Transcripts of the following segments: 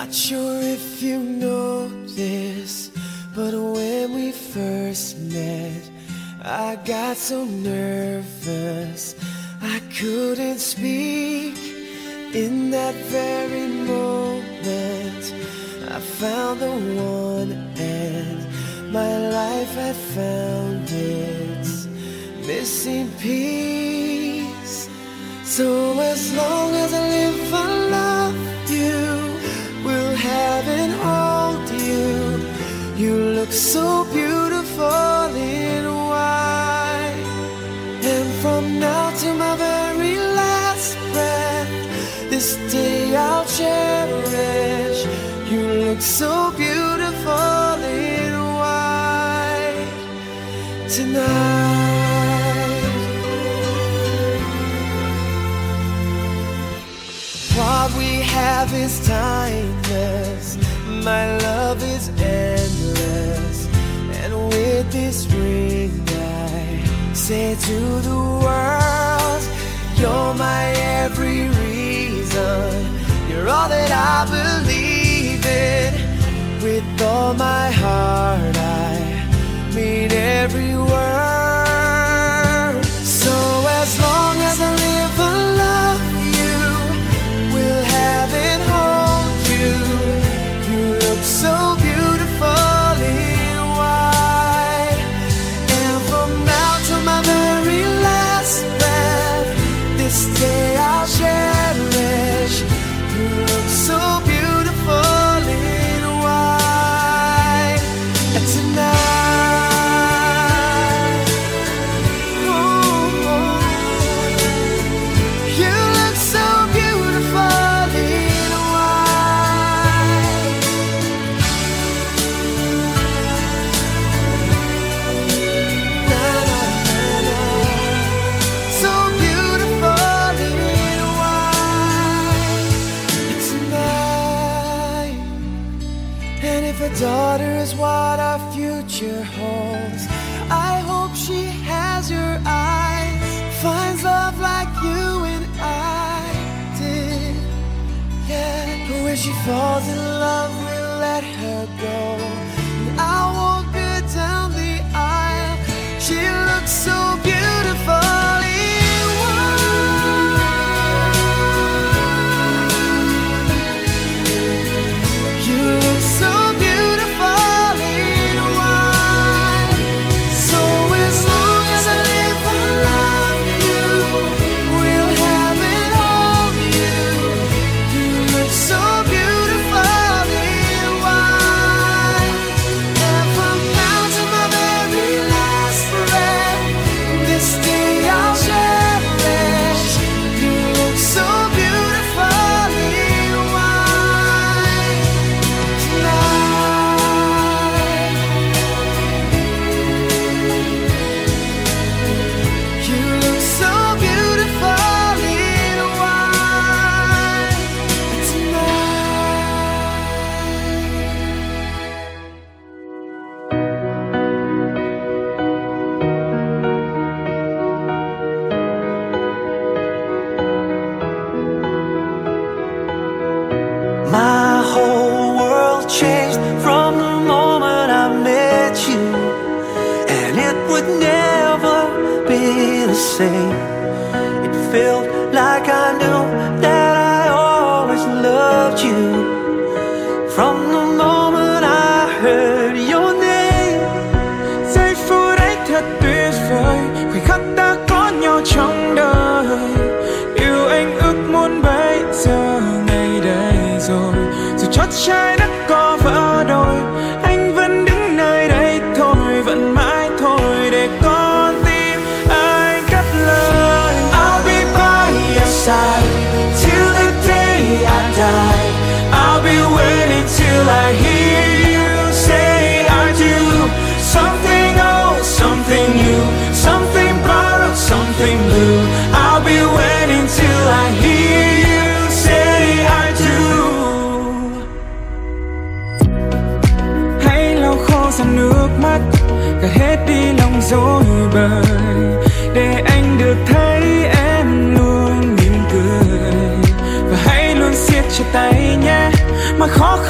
Not sure if you know this, but when we first met, I got so nervous I couldn't speak. In that very moment, I found the one, and my life had found its missing piece. So as long as I live, I love you, will have and hold you. You look so beautiful in white, and from now to my very last breath, this day I'll cherish. You look so beautiful in white tonight. What we have is timeless, my love is endless, and with this ring I say to the world, you're my every reason, you're all that I believe in. With all my heart I mean every word. So as long as I live, I love you, will have and hold you. You look so beautiful in white, and from now to my very last breath, this day I'll cherish. You look so beautiful in white tonight. Ooh, you look so beautiful in white. Na, na, na, na. So beautiful in white tonight. And if a daughter is what our future holds, I hope she has your eyes, finds love like you and I did. Yeah, but when she falls in love, we'll let her go, and I'll walk her down the aisle. She looks so beautiful in white. You look so beautiful in white. So as long as I live, I love you, will have and hold you. You look so beautiful in white, and from now to my very last breath, this day I'll cherish. You look so beautiful in white tonight. You look so beautiful in white tonight. My whole world changed from the moment I met you, and it would never be the same. It felt like I knew that I always loved you from the moment I heard your name. Giây phút ấy thật tuyệt vời, khoảnh khắc ta có nhau trong đời. Điều anh ước muốn bây giờ ngày đây rồi, dù chót trái đất có vỡ đôi, anh vẫn đứng nơi đây thôi, vẫn mãi thôi để con tim anh cất lời. I'll be by your side till the day I die. I'll be waiting till I hear you say I do. Something old, something new, something borrowed, something blue. I'll be waiting till I hear you say I do. Hãy lau khô dòng nước mắt, gạt hết đi lòng dối bời, để anh được thấy em luôn mỉm cười. Và hãy luôn siết chặt tay nhé, mà khó khăn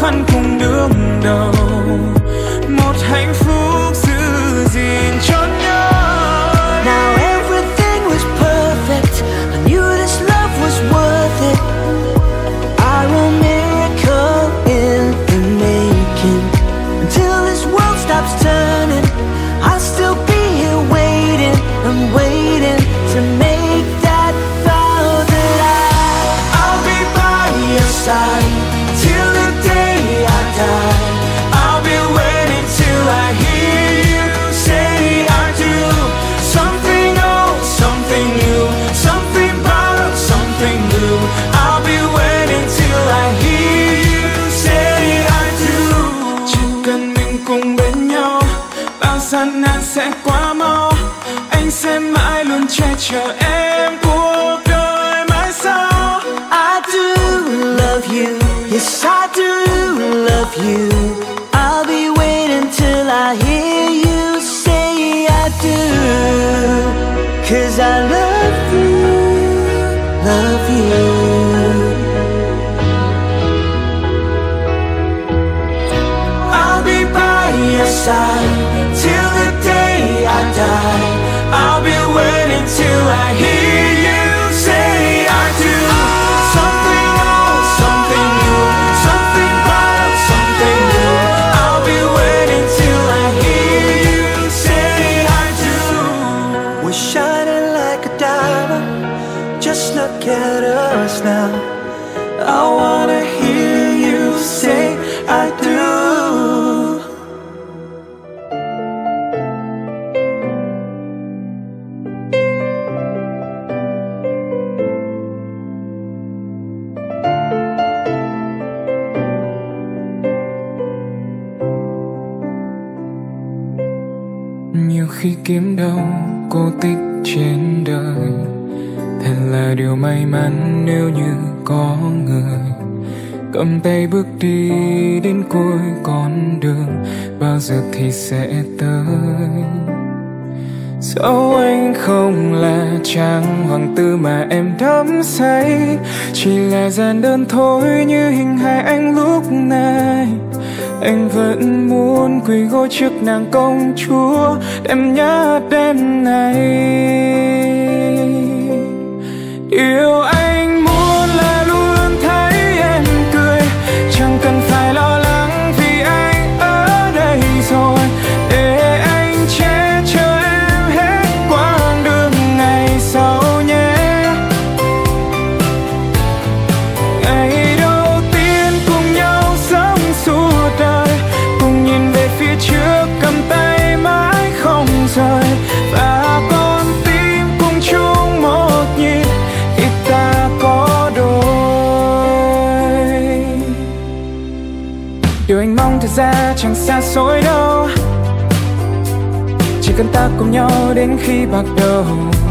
gian nan sẽ quá mau, anh sẽ mãi luôn che chở em cuộc đời mãi sau. I do love you, yes I do love you. I'll be waiting till I hear you say I do. 'Cause I love you, love you. I'll be by your side till the day I die. I'll be waiting till I hear you say I do. Something old, something new, something wild, something new. I'll be waiting till I hear you say I do. We're shining like a diamond, just look at us now. I wanna hear you say I do. Nhiều khi kiếm đâu cô tích trên đời, thật là điều may mắn nếu như có người cầm tay bước đi đến cuối con đường, bao giờ thì sẽ tới. Dẫu anh không là chàng hoàng tử mà em đắm say, chỉ là gian đơn thôi như hình hài anh lúc này. Anh vẫn muốn quỳ gối trước nàng công chúa đêm nhớ đêm này. Điều anh muốn là luôn thấy em cười, chẳng cần phải lo lắng vì anh ở đây rồi, để anh che chở em hết quãng đường ngày sau nhé. Ngày đầu tiên cùng nhau sống suốt đời, cùng nhìn về phía trước cầm tay mãi không rời, và con tim cùng chung một nhịp khi ta có đôi. Điều anh mong thật ra chẳng xa xôi đâu, chỉ cần ta cùng nhau đến khi bạc đầu.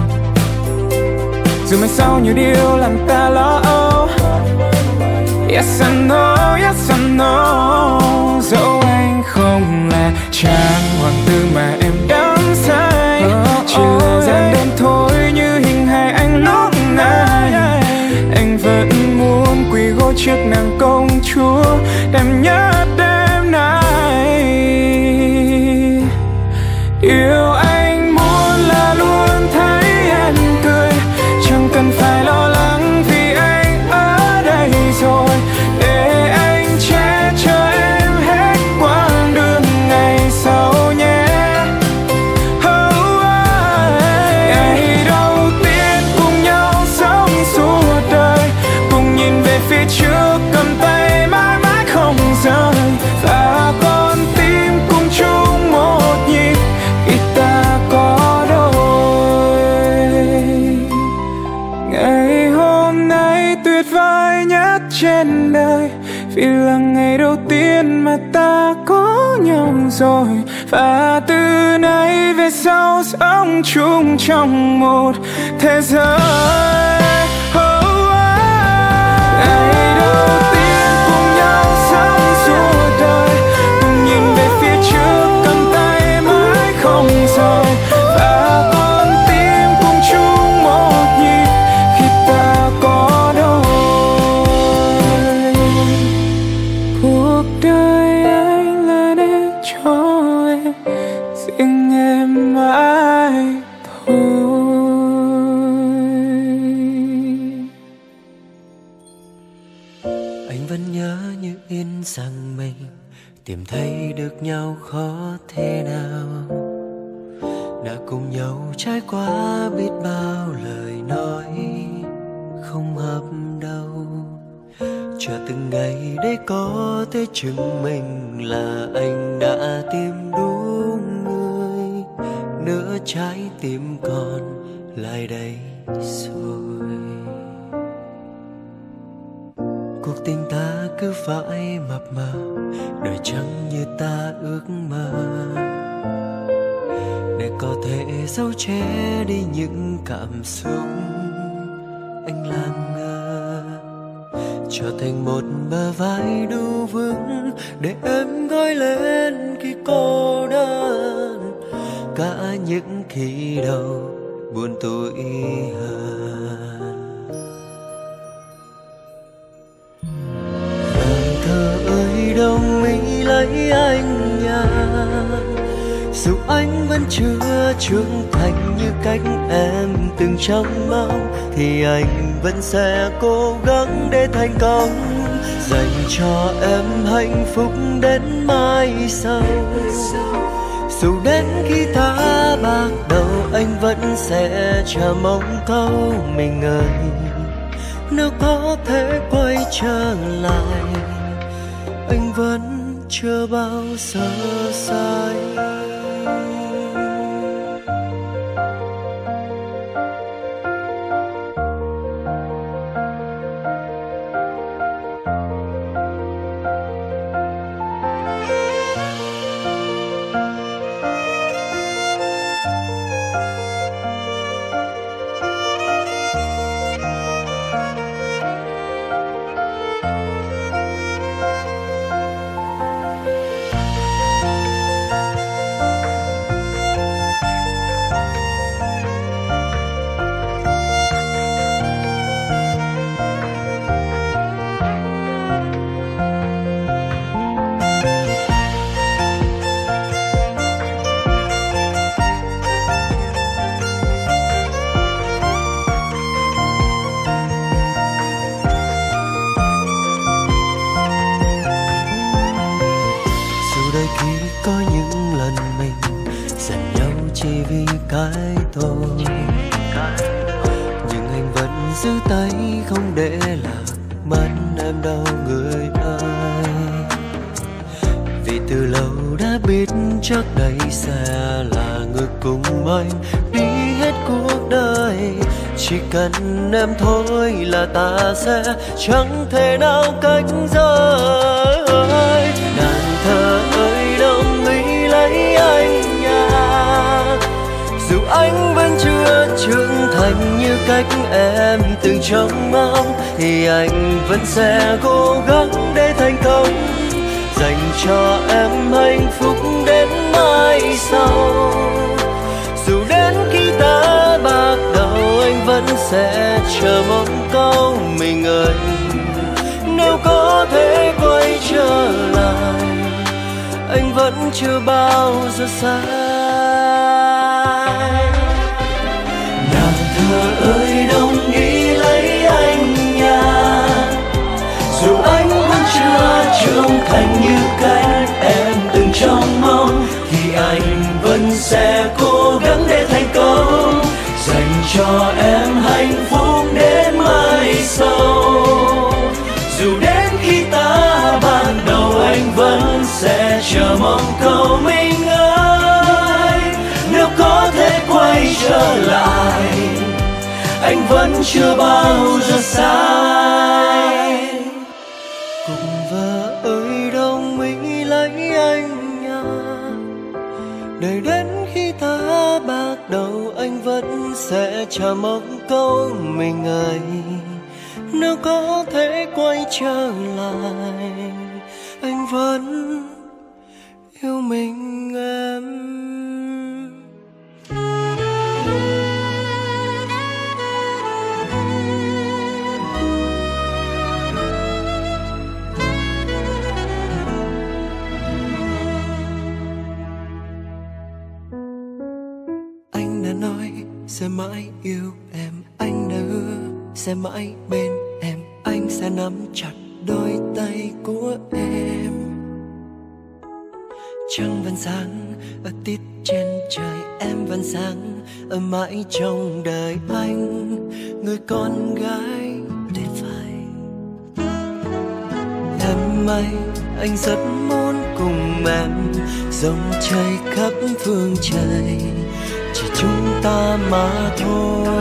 Dù mai sau nhiều điều làm ta lo âu, yes I know, yes I know. Dẫu anh không là chàng hoàng tử mà em đắm say, chỉ là gian đơn thôi như hình hài anh lúc này. Anh vẫn muốn quỳ gối trước nàng công chúa đêm nhớ đêm nay. Điều anh muốn là luôn thấy em cười, chẳng cần phải lo lắng vì anh ở đây rồi, để anh che chở em hết quãng đường ngày sau nhé. Ngày đầu tiên cùng nhau sống suốt đời, cùng nhìn về phía trước cầm tay mãi mãi không rời, và con tim cùng chung một nhịp khi ta có đôi. Ngày hôm nay tuyệt vời nhất trên đời, vì là ngày đầu tiên mà ta có nhau rồi, và từ nay về sau sống chung trong một thế giới. Ngày đầu tiên cùng nhau sống suốt đời, cùng nhìn về phía trước cầm tay mãi không rời, và con tim cùng chung một nhịp khi ta có đôi. Cuộc đời anh là để cho em, riêng em mãi thôi. Anh vẫn nhớ như in rằng mình tìm thấy được nhau khó thế nào, đã cùng nhau trải qua biết bao lời nói không hợp đâu. Chờ từng ngày để có thể chứng minh là anh đã tìm đúng người, nửa trái tim còn lại đây rồi. Cuộc tình ta cứ phải mập mờ, đời chẳng như ta ước mơ. có thể giấu che đi những cảm xúc anh làm ngơ, trở thành một bờ vai đủ vững để em gối lên khi cô đơn, cả những khi đầu buồn tủi hờn. Nàng thơ ơi đồng ý lấy anh nha, dù anh vẫn chưa trưởng thành như cách em từng trông mong, thì anh vẫn sẽ cố gắng để thành công, dành cho em hạnh phúc đến mai sau. Dù đến khi ta bạc đầu anh vẫn sẽ chờ mong câu mình ơi, nếu có thể quay trở lại anh vẫn chưa bao giờ sai. Nhưng anh vẫn giữ tay không để lạc mất em đâu người ơi, vì từ lâu đã biết chắc đây sẽ là người cùng anh đi hết cuộc đời. Chỉ cần em thôi là ta sẽ chẳng thể nào cách rời. Nàng thơ ơi đồng ý lấy anh nha, dù anh vẫn chưa trưởng thành như cách em từng trông mong, thì anh vẫn sẽ cố gắng để thành công, dành cho em hạnh phúc đến mai sau. Dù đến khi ta bạc đầu anh vẫn sẽ chờ mong câu mình ơi, nếu có thể quay trở lại anh vẫn chưa bao giờ sai. Nàng thơ ơi đồng ý lấy anh nha, dù anh vẫn chưa trưởng thành như cách em từng trông mong, thì anh vẫn sẽ cố gắng để thành công, dành cho em hạnh phúc đến mai sau. Dù đến khi ta ban đầu anh vẫn sẽ chờ mong câu mình ơi, nếu có thể quay trở lại anh vẫn chưa bao giờ sai. Cùng vợ ơi đồng ý lấy anh nha, để đến khi ta bạc đầu anh vẫn sẽ chờ mong câu mình ơi, nếu có thể quay trở lại anh vẫn yêu mình em. Anh đã nói sẽ mãi yêu em, anh đã hứa sẽ mãi bên em, anh sẽ nắm chặt đôi tay của em. Trăng vẫn sáng ở tít trên trời, em vẫn sáng ở mãi trong đời anh, người con gái tuyệt vời. Em ơi, anh rất muốn cùng em dòng chơi khắp phương trời, chỉ chúng ta mà thôi.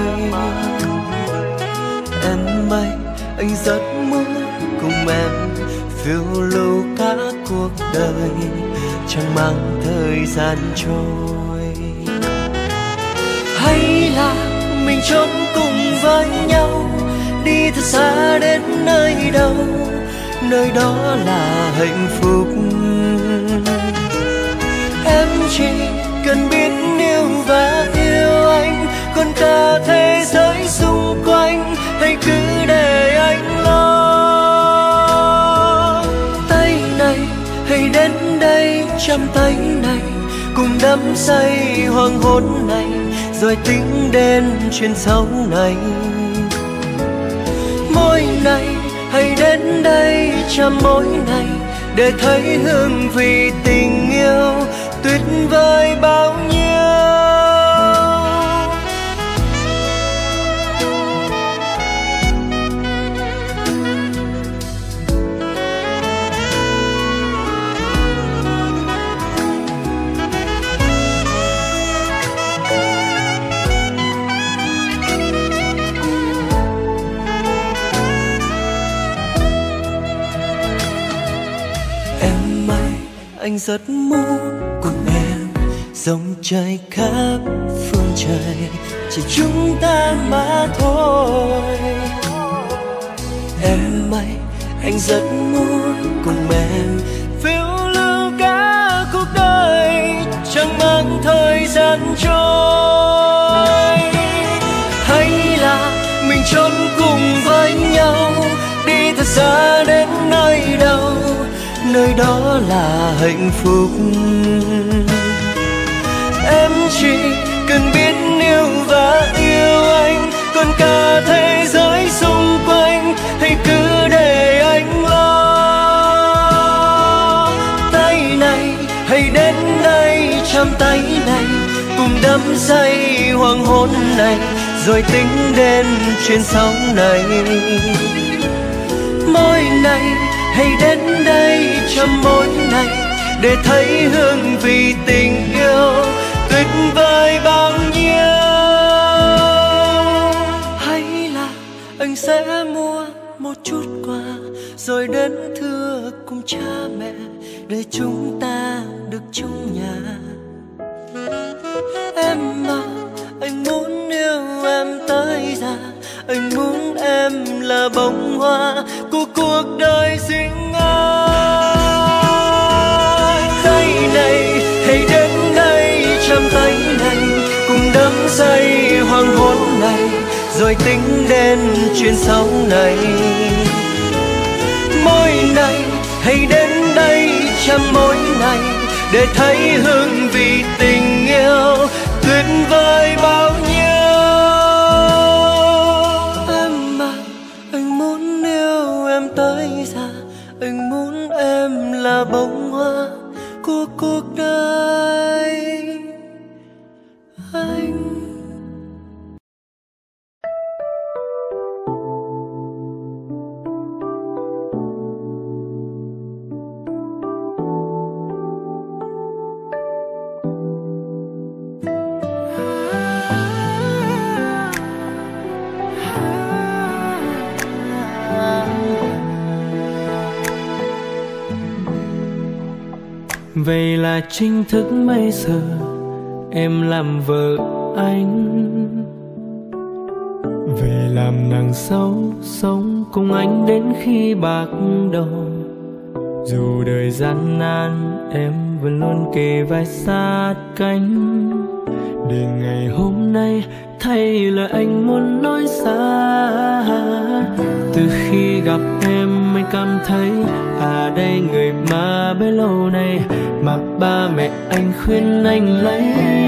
Em ơi, anh rất muốn cùng em phiêu lưu cả cuộc đời, chẳng mang thời gian trôi. Hay là mình trốn cùng với nhau, đi thật xa đến nơi đâu, nơi đó là hạnh phúc. Em chỉ cần biết yêu và yêu anh, còn cả thế giới xung quanh hãy cứ để anh lo. Tay này hãy đến đây, chạm tay này, cùng đắm say hoàng hôn này, rồi tính đến chuyện sau này. Môi này hãy đến đây, chạm môi này, để thấy hương vị tình yêu tuyệt vời bao nhiêu. Anh rất muốn cùng em dòng trời khắp phương trời, chỉ chúng ta mà thôi. Em ơi, anh rất muốn cùng em phiêu lưu cả cuộc đời, chẳng mang thời gian trôi. Hay là mình trốn cùng với nhau, đi thật xa đến nơi đâu, nơi đó là hạnh phúc. Em chỉ cần biết yêu và yêu anh, còn cả thế giới xung quanh hãy cứ để anh lo. Tay này hãy đến đây, chạm tay này, cùng đắm say hoàng hôn này, rồi tính đến chuyện sau này. Môi này hãy đến đây, chạm môi này, để thấy hương vị tình yêu tuyệt vời bao nhiêu. Hay là anh sẽ mua một chút quà, rồi đến thưa cùng cha mẹ, để chúng ta được chung nhà. Em à, anh muốn yêu em tới già, anh muốn em là bông hoa của cuộc đời riêng anh. Tay này hãy đến đây, chạm tay này, cùng đắm say hoàng hôn này, rồi tính đến chuyện sau này. Môi này hãy đến đây, chạm môi này, để thấy hương vị tình yêu tuyệt vời bao nhiêu. Tới già, anh muốn em là bông hoa của cuộc đời anh. Vậy là chính thức bây giờ em làm vợ anh, về làm nàng dâu sống cùng anh đến khi bạc đầu. Dù đời gian nan em vẫn luôn kề vai sát cánh, để ngày hôm nay thay lời anh muốn nói ra. Từ khi gặp em anh cảm thấy đây người mà bấy lâu nay mà ba mẹ anh khuyên anh lấy.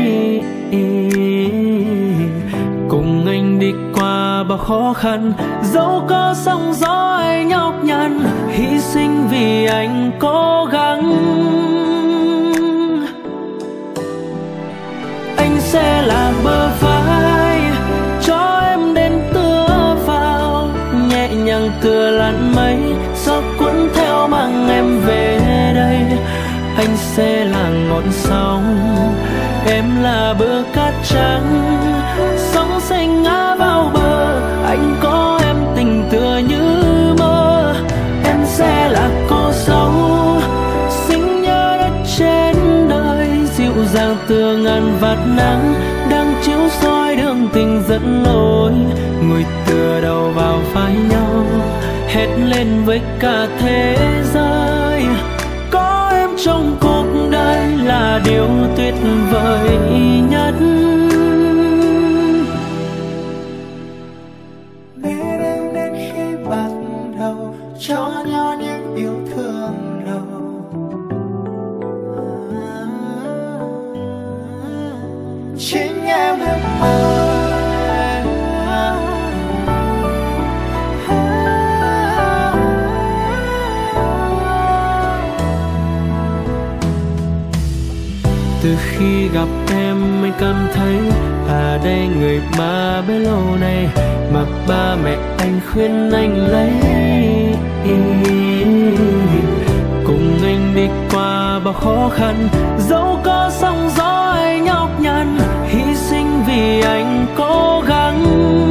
Cùng anh đi qua bao khó khăn, dẫu có sóng gió hay nhọc nhằn, hy sinh vì anh cố gắng. Anh sẽ là bờ vai cho em đến tựa vào, nhẹ nhàng tựa làn mây gió cuốn theo mang em về đây. Anh sẽ là ngọn sóng, em là bờ cát trắng, sóng xanh ngã vào bờ. Anh có em tình tựa như mơ, em sẽ là cô dâu xinh nhớ đất trên đời, dịu dàng tựa ngàn vạt nắng đang chiếu soi đường tình dẫn lối. Ngồi tựa đầu vào vai nhau, hét lên với cả thế giới. Có em trong cuộc đời là điều tuyệt vời nhất. Biết em đến khi bắt đầu cho nhau những yêu thương đầu. Chính em được mơ. Từ khi gặp em anh cảm thấy đây người mà bấy lâu nay mà ba mẹ anh khuyên anh lấy. Cùng anh đi qua bao khó khăn, dẫu có sóng gió hay nhọc nhằn, hy sinh vì anh cố gắng.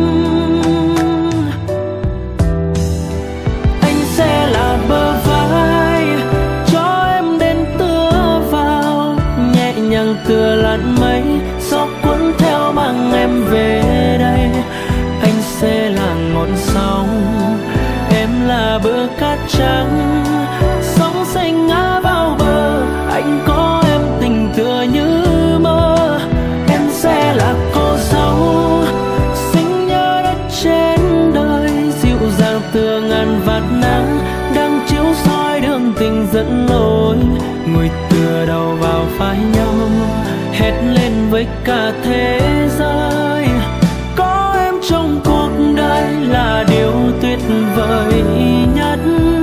Anh sẽ là bờ vai cho em đến tựa vào, nhẹ nhàng tựa làn mây, gió cuốn theo mang em về đây. Anh sẽ là ngọn sóng, em là bờ cát trắng, sóng xanh ngã vào bờ. Anh có em tình tựa như mơ. Em sẽ là cô dâu xinh nhớ đất trên đời, dịu dàng tựa ngàn vạt nắng đang chiếu soi đường tình dẫn lối. Ngồi tựa đầu vào vai nhau, hét lên với cả thế giới. Có em trong cuộc đời là điều tuyệt vời nhất.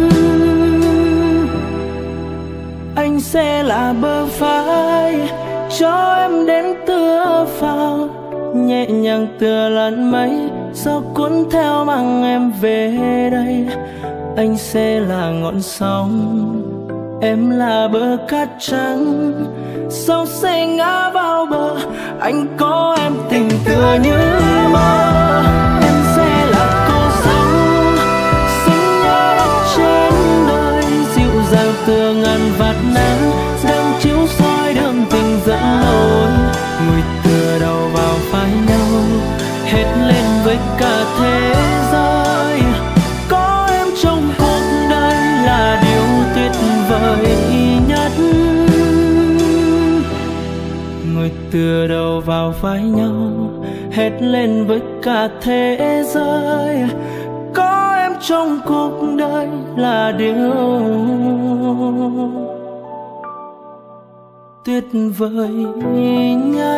Anh sẽ là bờ vai cho em đến tựa vào, nhẹ nhàng tựa làn mây, gió cuốn theo mang em về đây. Anh sẽ là ngọn sóng, em là bờ cát trắng, sóng sẽ ngã vào bờ. Anh có em tình tựa như mơ. Em sẽ là cô dâu xinh nhớ đất trên đời, dịu dàng tựa ngàn vạt nắng đang chiếu soi đường tình dẫn lối. Ngồi tựa đầu vào vai nhau, hét lên với cả thế giới. Có em trong cuộc đời là điều tuyệt vời nhất. Ngồi tựa đầu vào vai nhau, hét lên với cả thế giới. Có em trong cuộc đời là điều tuyệt vời nhất.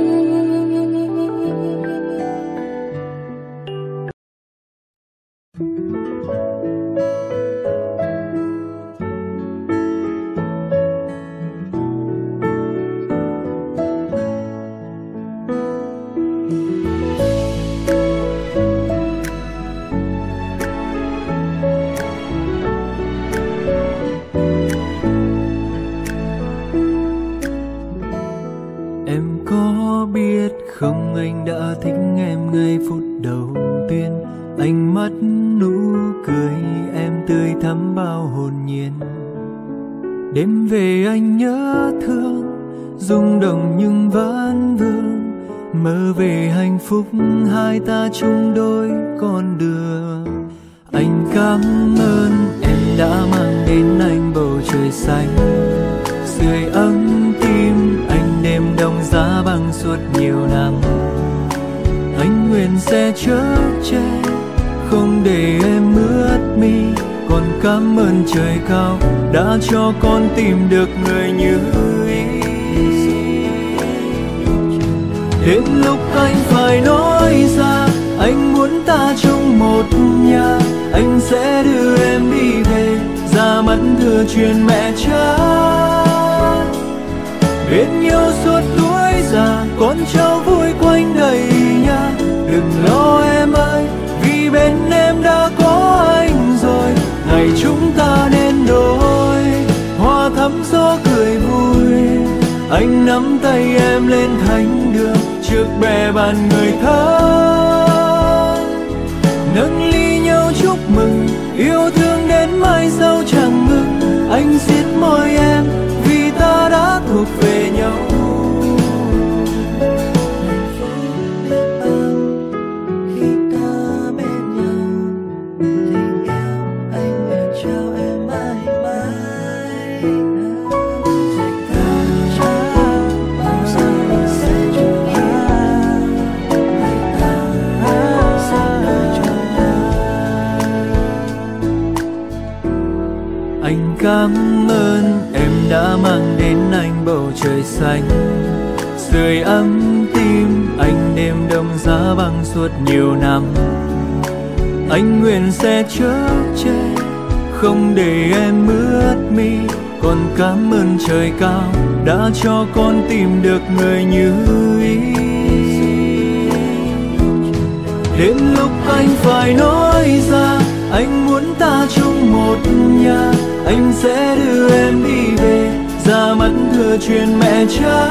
Không, anh đã thích em ngay phút đầu tiên. Ánh mắt nụ cười em tươi thắm bao hồn nhiên. Đêm về anh nhớ thương, rung động nhưng vẫn vương. Mơ về hạnh phúc hai ta chung đôi con đường. Anh cảm ơn em đã mang đến anh bầu trời xanh, sưởi ấm tim anh đêm đông giá băng suốt nhiều năm. Anh nguyện sẽ chở che không để em ướt mi, còn cảm ơn trời cao đã cho con tìm được người như ý. Đến lúc anh phải nói ra anh muốn ta chung một nhà, anh sẽ đưa em đi về ra mắt thừa truyền mẹ cha. Bên nhau suốt tuổi già, con cháu vui quanh đầy nhà. Đừng lo em ơi, vì bên em đã có anh rồi. Ngày chúng ta nên đôi, hoa thắm gió cười vui. Anh nắm tay em lên thánh đường, trước bè bàn người thân. Nâng ly nhau chúc mừng, yêu thương đến mai sau chẳng ngừng. Anh siết môi em, vì ta đã thuộc về nhau. cảm ơn em đã mang đến anh bầu trời xanh, sưởi ấm tim anh đêm đông giá băng suốt nhiều năm. Anh nguyện sẽ chở che không để em ướt mi, còn cảm ơn trời cao đã cho con tìm được người như ý. Đến lúc anh phải nói ra anh muốn ta chung một nhà, anh sẽ đưa em đi về ra mắt thừa truyền mẹ cha.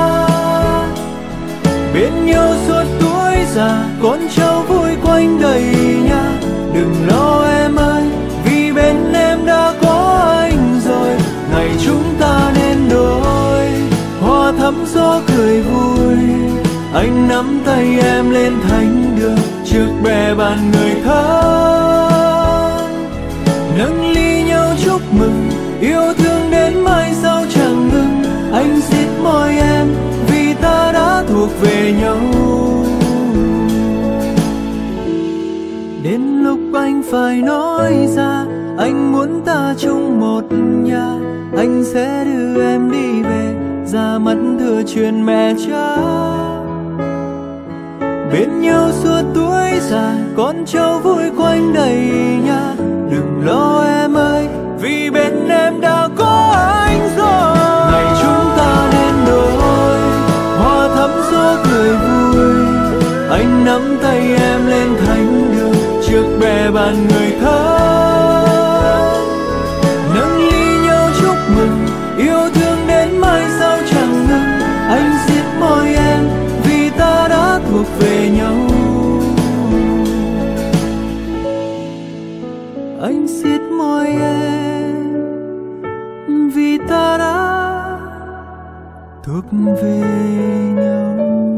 Bên nhau suốt tuổi già con cháu vui quanh đầy nhà. Đừng lo em ơi vì bên em đã có anh rồi, ngày chúng ta nên đôi hoa thắm gió cười vui. Anh nắm tay em lên thánh đường trước bè bàn người thân, nâng ly nhau chúc mừng yêu thương đến mai sau chẳng ngừng. Anh xiết môi em vì ta đã thuộc về nhau. Đến lúc anh phải nói ra anh muốn ta chung một nhà, anh sẽ đưa em đi về ra mắt thừa truyền mẹ cha. Bên nhau suốt tuổi già con cháu vui quanh đầy nhà. Đừng lo em ơi vì bên em đã có anh rồi, ngày chúng ta nên đôi hoa thắm gió cười vui. Anh nắm tay em lên thánh đường trước bè bàn người thân, nâng ly nhau chúc mừng yêu thương đến mai sau chẳng ngừng. Anh xiết môi em vì ta đã thuộc về nhau. Anh xiết môi em vì ta đã thuộc về nhau.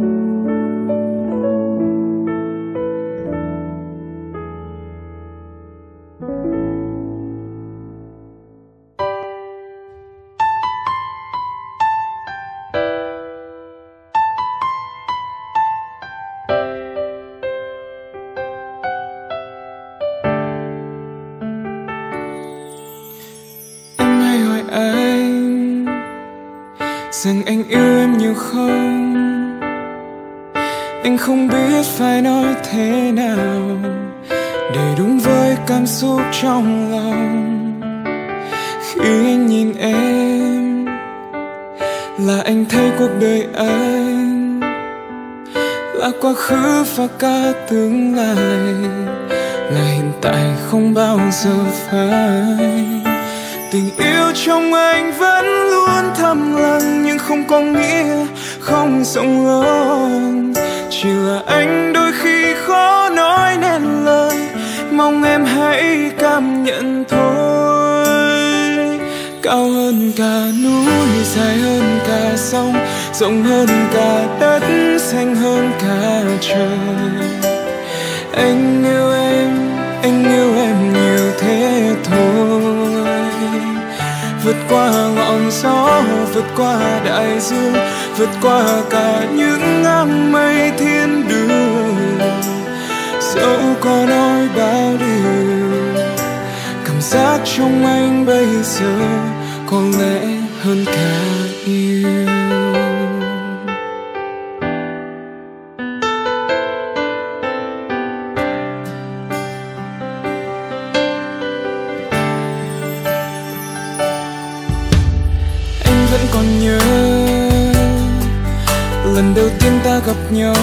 Rằng anh yêu em nhiều không? Anh không biết phải nói thế nào để đúng với cảm xúc trong lòng. Khi anh nhìn em là anh thấy cuộc đời anh là quá khứ và cả tương lai, là hiện tại không bao giờ phai. Tình yêu trong anh vẫn luôn thầm lặng nhưng không có nghĩa không rộng lớn. Chỉ là anh đôi khi khó nói nên lời, mong em hãy cảm nhận thôi. Cao hơn cả núi, dài hơn cả sông, rộng hơn cả đất, xanh hơn cả trời. Anh yêu em nhiều thế thôi. Vượt qua ngọn gió, vượt qua đại dương, vượt qua cả những áng mây thiên đường. Dẫu có nói bao điều, cảm giác trong anh bây giờ có lẽ hơn cả yêu. Còn nhớ lần đầu tiên ta gặp nhau,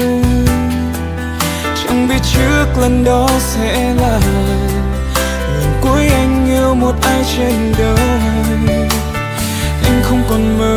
chẳng biết trước lần đó sẽ là lần cuối anh yêu một ai trên đời. Anh không còn mơ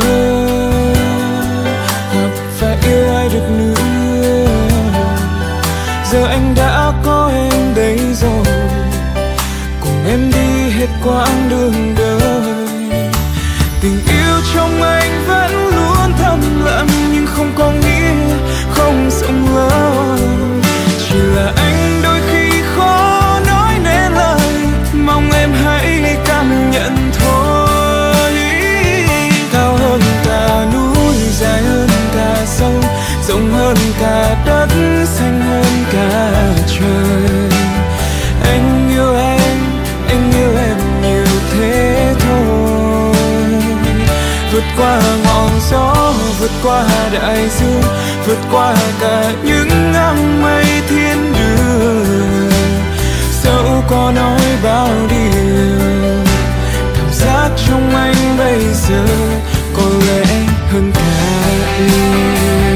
gặp và yêu ai được nữa. Giờ anh đã có em đây rồi, cùng em đi hết quãng đường đời. Tình yêu trong anh vẫn luôn thầm lặng nhưng không có nghĩa không rộng lớn. Chỉ là anh đôi khi khó nói nên lời, mong em hãy cảm nhận thôi. Cao hơn cả núi, dài hơn cả sông, rộng hơn cả đất, xanh hơn cả trời. Anh yêu em nhiều thế thôi. qua ngọn gió, vượt qua đại dương, vượt qua cả những ngang mây thiên đường. Dẫu có nói bao điều, cảm giác trong anh bây giờ có lẽ hơn cả yêu.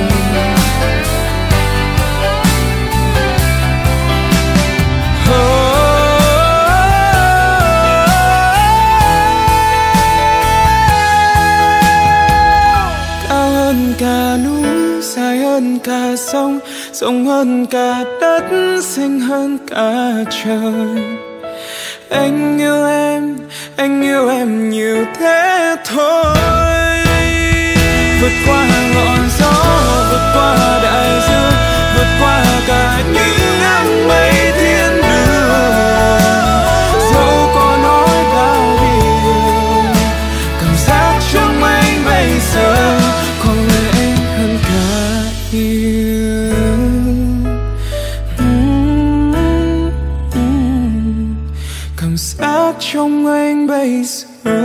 Cao hơn cả núi, dài hơn cả sông, rộng hơn cả đất, xanh hơn cả trời. Anh yêu em nhiều thế thôi. Vượt qua ngọn gió, vượt qua đại dương, vượt qua cả những nắng mây thiên đường. Dẫu có nói bao điều, cảm giác trong anh bây giờ có lẽ hơn cả yêu. Cảm giác trong anh bây giờ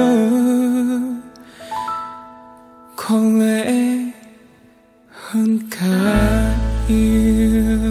có lẽ hơn cả yêu.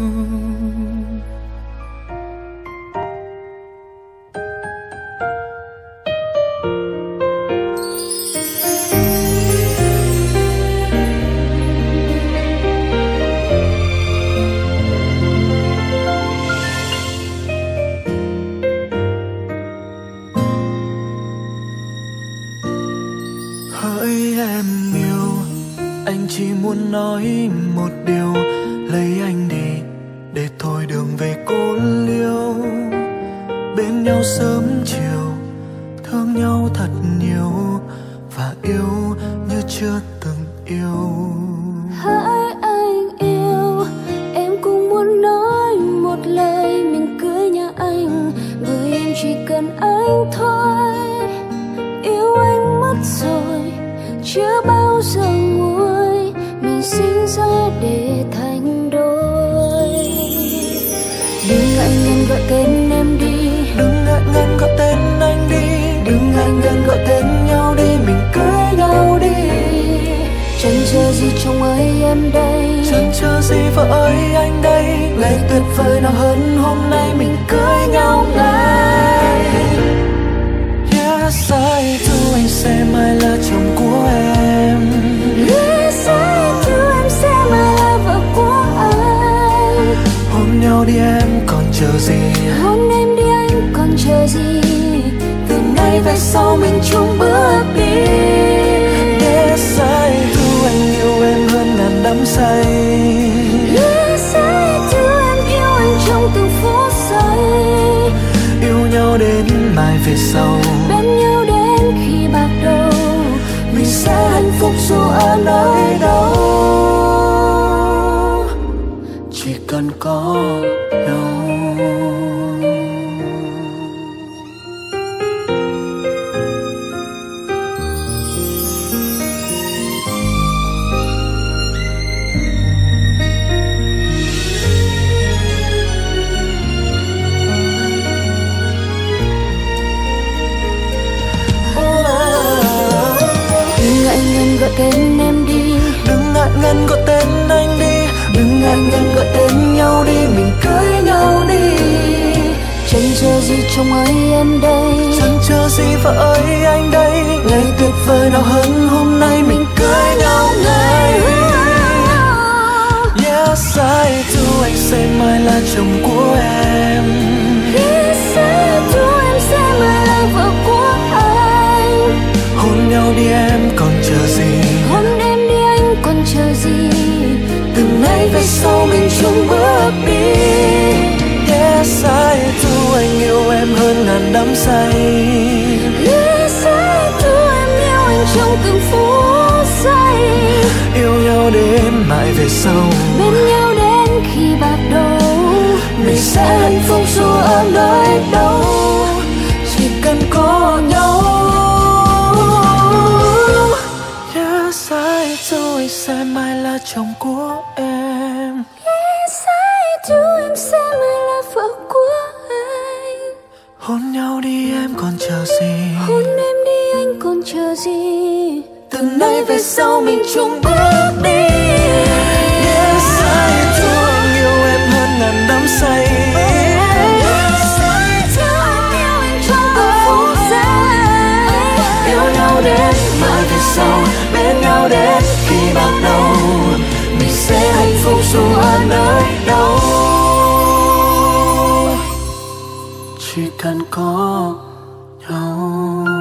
Hỡi em yêu, anh chỉ muốn nói một điều, lấy anh đi để thôi đường về cô liêu. Bên nhau sớm chiều, thương nhau thật nhiều và yêu như chưa từng yêu. Hỡi anh yêu, em cũng muốn nói một lời mình cưới nhà anh, bởi em chỉ cần anh thôi. Yêu anh mất rồi, chưa bao giờ nguôi, mình sinh ra để thành đôi. Đừng ngại ngần gọi tên em đi, Đừng ngại ngần gọi tên anh đi, đừng ngại ngần gọi tên nhau đi, mình cưới nhau đi. Chẳng chờ gì chồng ơi em đây, chẳng chờ gì vợ ơi anh đây. ngày tuyệt vời nào hơn hôm nay mình cưới nhau ngay. Yes, I do, anh sẽ mãi là chồng của em. Yes, I do, em sẽ mãi là vợ của anh. Hôn nhau đi em còn chờ gì, Hôn em đi anh còn chờ gì, từ nay về sau mình chung bước đi. Yes, I do, anh yêu em hơn ngàn đắm say. Yes, I do, em yêu anh trong từng phút giây. Yêu nhau đến mai về sau, Bên nhau đến khi bạc đầu, mình sẽ hạnh phúc dù ở nơi đâu. chỉ cần có nhau. Đừng ngại ngần gọi tên em đi, Đừng ngại ngần gọi tên anh đi, đừng ngại ngần gọi tên nhau đi, mình cưới nhau đi. Chẳng chờ gì chồng ơi em đây, chẳng chờ gì vợ ơi anh đây. ngày tuyệt vời nào hơn hôm nay mình cưới nhau ngay. Yes, I do, anh sẽ mãi là chồng của em. Yes, I do, em sẽ mãi là vợ của anh. Hôn nhau đi em còn chờ gì, Hôn em đi anh còn chờ gì, từ nay về sau mình chung bước đi. yes, I do, anh yêu em hơn ngàn đắm say. Yes, I do, em yêu anh trong từng phút giây. Yêu nhau đến mãi về sau, Bên nhau đến khi bạc đầu, mình sẽ hạnh phúc dù ở nơi đâu, chỉ cần có nhau. yes, I do, anh sẽ mãi là chồng của em. Yes, I do, em sẽ mãi là vợ của anh. Hôn nhau đi em còn chờ gì, Hôn em đi anh còn chờ gì? Từ nay về sau mình chung bước đi. Yes, I thương anh yêu em hơn ngàn đắm say. Yêu nhau đến mãi về sau, bên nhau đến khi bạc đầu. Mình sẽ hạnh phúc dù ở nơi đâu. Chỉ cần có nhau.